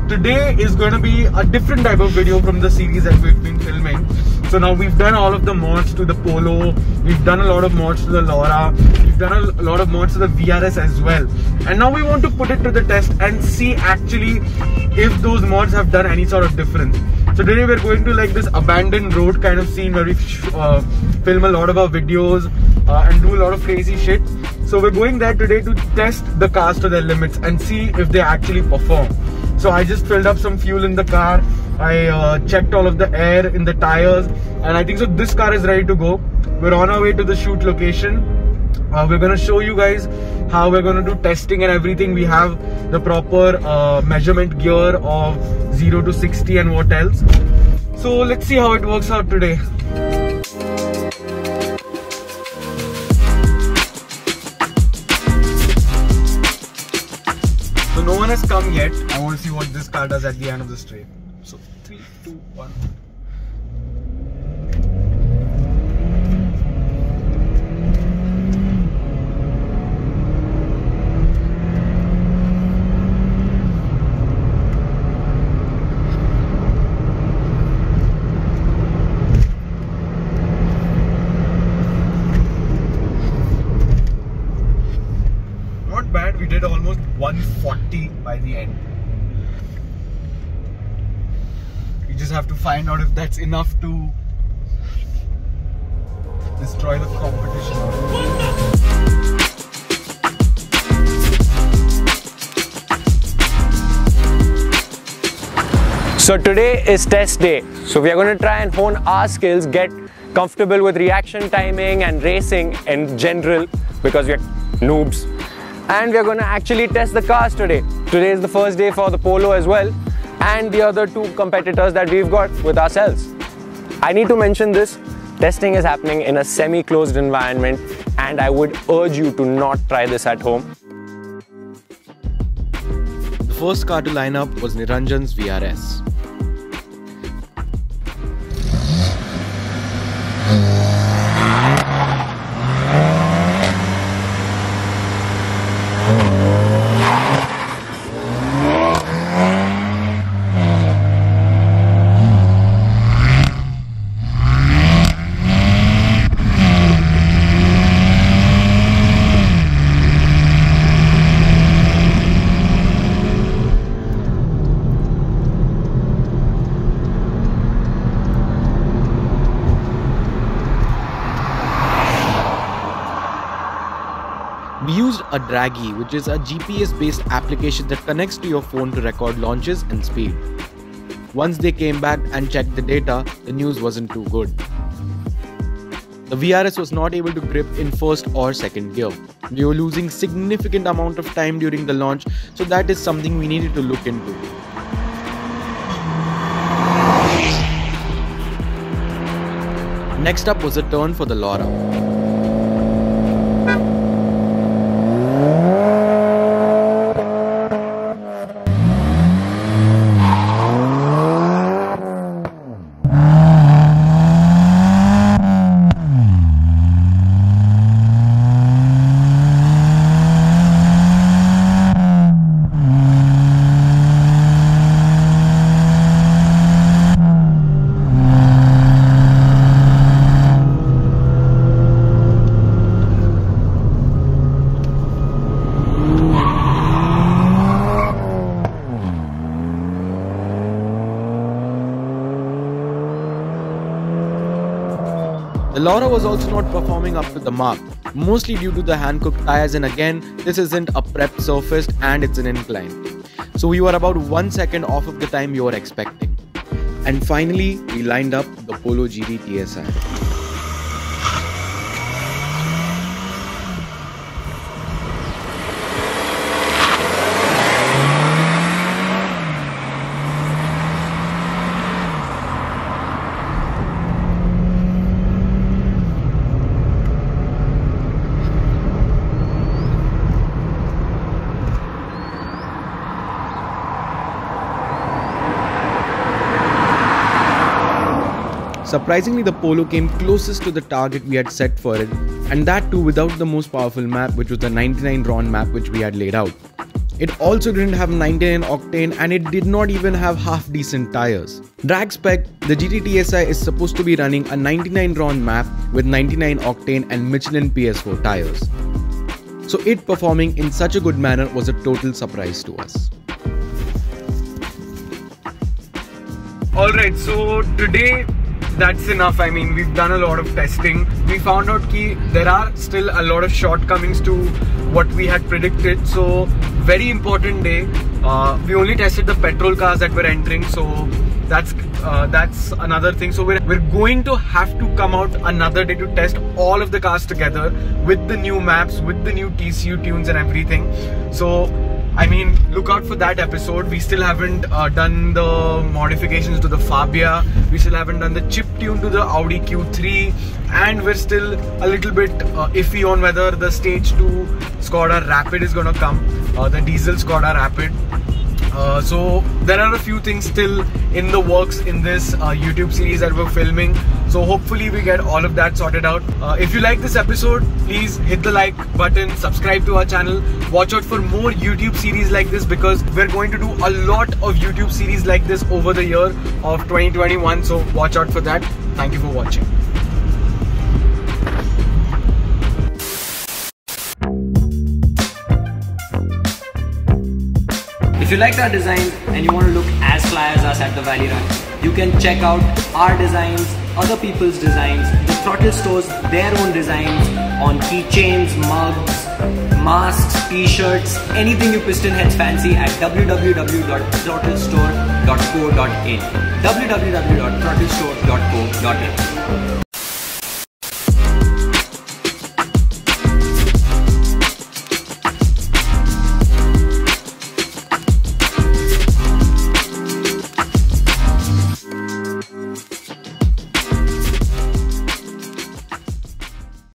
today is going to be a different type of video from the series that we've been filming. So now we've done all of the mods to the Polo, we've done a lot of mods to the Laura, we've done a lot of mods to the VRS as well. And now we want to put it to the test and see actually if those mods have done any sort of difference. So today we're going to like this abandoned road kind of scene where we film a lot of our videos and do a lot of crazy shit. So we're going there today to test the cars to their limits and see if they actually perform. So I just filled up some fuel in the car, I checked all of the air in the tires, and I think so this car is ready to go. We're on our way to the shoot location. We're going to show you guys how we're going to do testing and everything. We have the proper measurement gear of 0 to 60 and what else. So let's see how it works out today. So no one has come yet. I want to see what this car does at the end of the straight. So 3, 2, 1. We did almost 140 by the end. We just have to find out if that's enough to destroy the competition. So today is test day. So we are going to try and hone our skills, get comfortable with reaction timing and racing in general because we are noobs. And we are going to actually test the cars today. Today is the first day for the Polo as well, and the other two competitors that we've got with ourselves. I need to mention this, testing is happening in a semi-closed environment, and I would urge you to not try this at home. The first car to line up was Niranjan's VRS. We used a Draggy, which is a GPS-based application that connects to your phone to record launches and speed. Once they came back and checked the data, the news wasn't too good. The VRS was not able to grip in first or second gear. We were losing significant amount of time during the launch, so that is something we needed to look into. Next up was a turn for the Laura. The Laura was also not performing up to the mark, mostly due to the hand-cooked tires, and again, this isn't a prepped surface and it's an incline. So we were about 1 second off of the time you were expecting. And finally, we lined up the Polo GT TSI. Surprisingly, the Polo came closest to the target we had set for it, and that too without the most powerful map, which was the 99 RON map which we had laid out. It also didn't have 99 octane and it did not even have half decent tires. Drag spec, the GT TSI is supposed to be running a 99 round map with 99 octane and Michelin PS4 tires. So it performing in such a good manner was a total surprise to us. Alright, so today that's enough. I mean, we've done a lot of testing. We found out that there are still a lot of shortcomings to what we had predicted. So very important day. We only tested the petrol cars that were entering, so that's another thing. So we're going to have to come out another day to test all of the cars together with the new maps, with the new TCU tunes and everything. So I mean, look out for that episode. We still haven't done the modifications to the Fabia. We still haven't done the chip tune to the Audi Q3. And we're still a little bit iffy on whether the Stage 2 Skoda Rapid is gonna come. The diesel Skoda Rapid. So there are a few things still in the works in this YouTube series that we're filming. So hopefully we get all of that sorted out. If you like this episode, please hit the like button, subscribe to our channel. Watch out for more YouTube series like this because we're going to do a lot of YouTube series like this over the year of 2021. So watch out for that. Thank you for watching. If you liked our designs and you want to look as fly as us at the Valley Run, you can check out our designs, other people's designs, the Throttle Store's their own designs on keychains, mugs, masks, t-shirts, anything you piston heads fancy at www.throttlestore.co.in www.throttlestore.co.in